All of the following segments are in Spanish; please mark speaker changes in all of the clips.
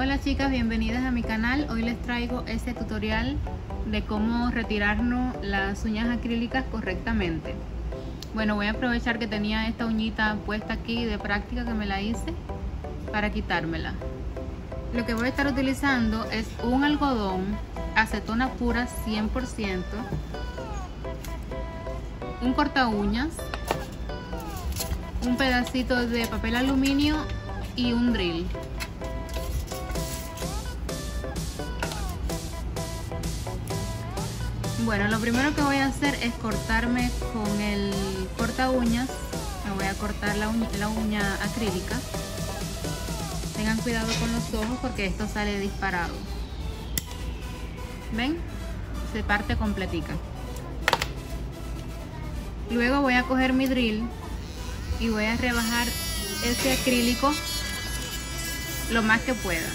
Speaker 1: Hola chicas, bienvenidas a mi canal. Hoy les traigo este tutorial de cómo retirarnos las uñas acrílicas correctamente. Bueno, voy a aprovechar que tenía esta uñita puesta aquí de práctica que me la hice para quitármela. Lo que voy a estar utilizando es un algodón, acetona pura 100%, un corta uñas, un pedacito de papel aluminio y un drill. Bueno, lo primero que voy a hacer es cortarme con el corta uñas. Me voy a cortar la uña acrílica. Tengan cuidado con los ojos porque esto sale disparado. ¿Ven? Se parte completica. Luego voy a coger mi drill y voy a rebajar este acrílico lo más que pueda.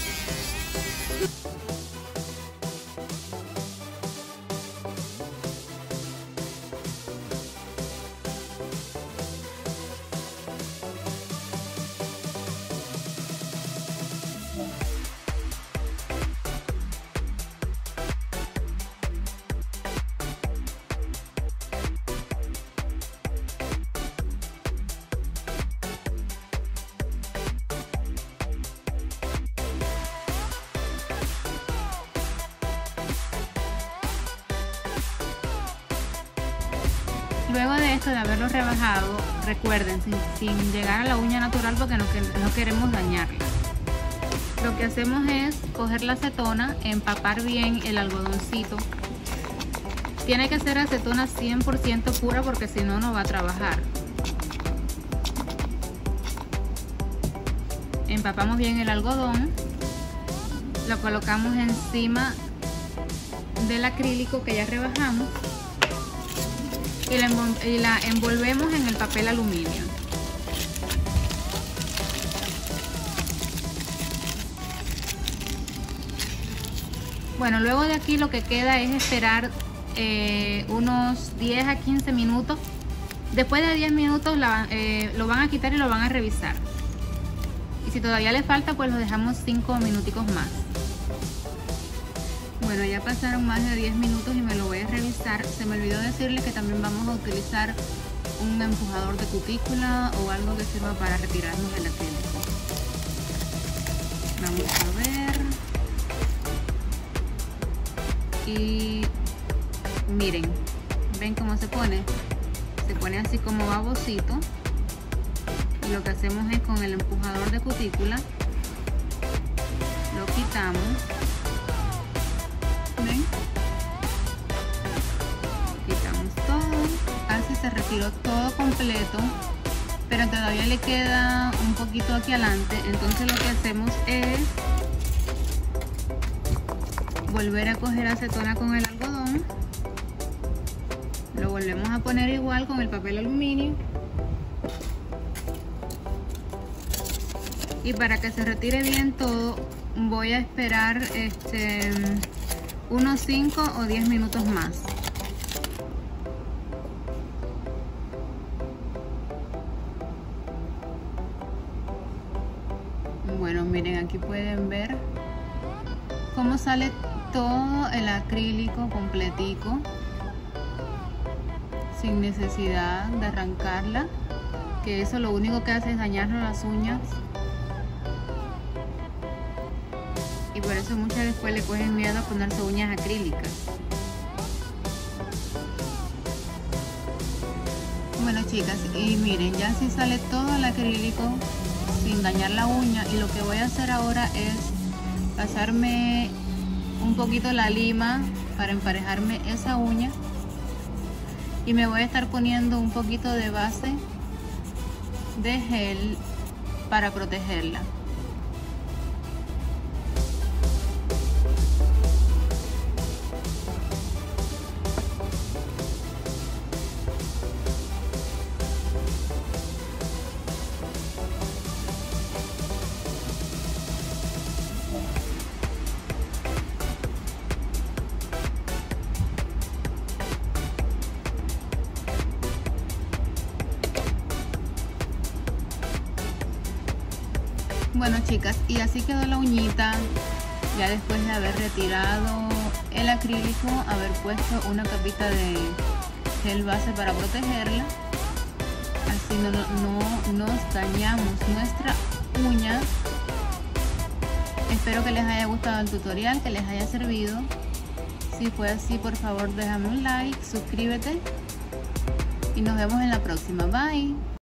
Speaker 1: Luego de esto, de haberlo rebajado, recuerden, sin llegar a la uña natural porque no queremos dañarla. Lo que hacemos es coger la acetona, empapar bien el algodoncito. Tiene que ser acetona 100% pura porque si no, no va a trabajar. Empapamos bien el algodón, lo colocamos encima del acrílico que ya rebajamos. Y la envolvemos en el papel aluminio. Bueno, luego de aquí lo que queda es esperar unos 10 a 15 minutos. Después de 10 minutos lo van a quitar y lo van a revisar. Y si todavía le falta, pues lo dejamos 5 minuticos más. Bueno, ya pasaron más de 10 minutos y me lo voy a revisar. Se me olvidó decirles que también vamos a utilizar un empujador de cutícula o algo que sirva para retirarnos el acrílico. Vamos a ver. Y miren, ven cómo se pone. Se pone así como babosito. Y lo que hacemos es con el empujador de cutícula lo quitamos. ¿Ven? Quitamos todo, casi se retiró todo completo, pero todavía le queda un poquito aquí adelante. Entonces lo que hacemos es volver a coger acetona con el algodón, lo volvemos a poner igual con el papel aluminio, y para que se retire bien todo voy a esperar unos 5 o 10 minutos más. Bueno, miren, aquí pueden ver cómo sale todo el acrílico completico sin necesidad de arrancarla, que eso lo único que hace es dañarnos las uñas. Y por eso muchas después le cogen miedo a ponerse uñas acrílicas. Bueno chicas, y miren, ya así sale todo el acrílico sin dañar la uña. Y lo que voy a hacer ahora es pasarme un poquito la lima para emparejarme esa uña. Y me voy a estar poniendo un poquito de base de gel para protegerla. Bueno chicas, y así quedó la uñita, ya después de haber retirado el acrílico, haber puesto una capita de gel base para protegerla. Así no nos dañamos nuestra uña. Espero que les haya gustado el tutorial, que les haya servido. Si fue así, por favor déjame un like, suscríbete y nos vemos en la próxima. Bye.